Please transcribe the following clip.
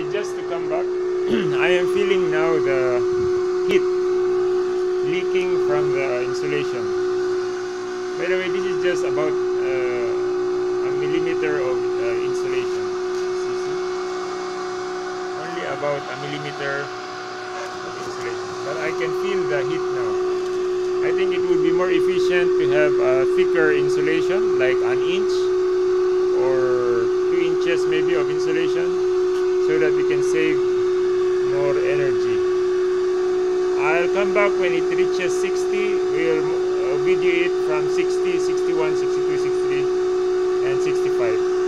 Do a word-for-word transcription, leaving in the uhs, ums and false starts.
just to come back, I am feeling now the heat leaking from the insulation. By the way, this is just about uh, a millimeter of uh, insulation. You see? Only about a millimeter of insulation. But I can feel the heat now. I think it would be more efficient to have a thicker insulation, like an inch or two inches maybe of insulation, so that we can save more energy. I'll come back when it reaches sixty. We'll uh, video it from sixty, sixty-one, sixty-two, sixty-three, and sixty-five.